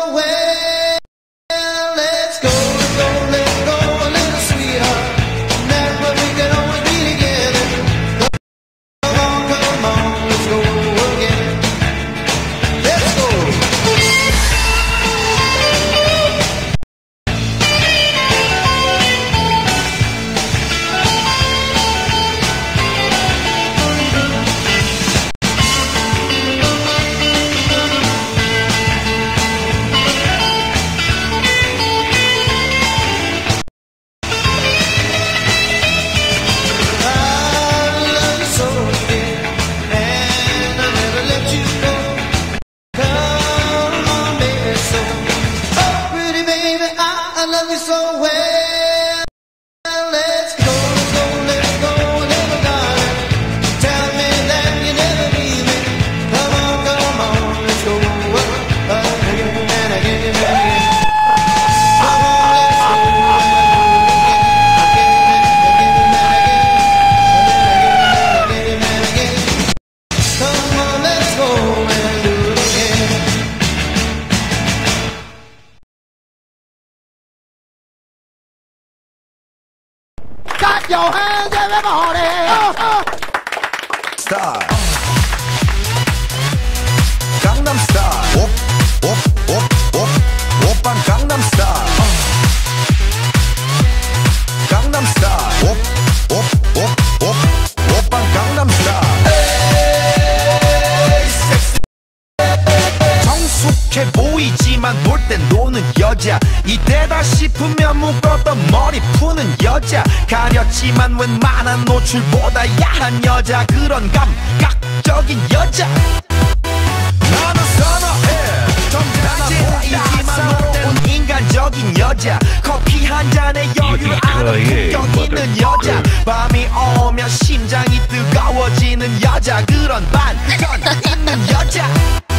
Got your hands, everybody! Star. Gangnam Style. 오빤 Gangnam Style. Gangnam Style. 오빤 Gangnam Style. 성숙해 보이지만 놀 땐 노는 여자, 이때다 싶으면 묶었던 머리 푸는 여자, 가렸지만 웬만한 노출보다 야한 여자, 그런 감각적인 여자 나는 선호해. 점잖아 보이지만 놀 땐 인간적인 여자, 커피 한 잔에 여유를 아는 품격 있는 여자, 밤이 오면 심장이 뜨거워지는 여자, 그런 반전 있는 여자.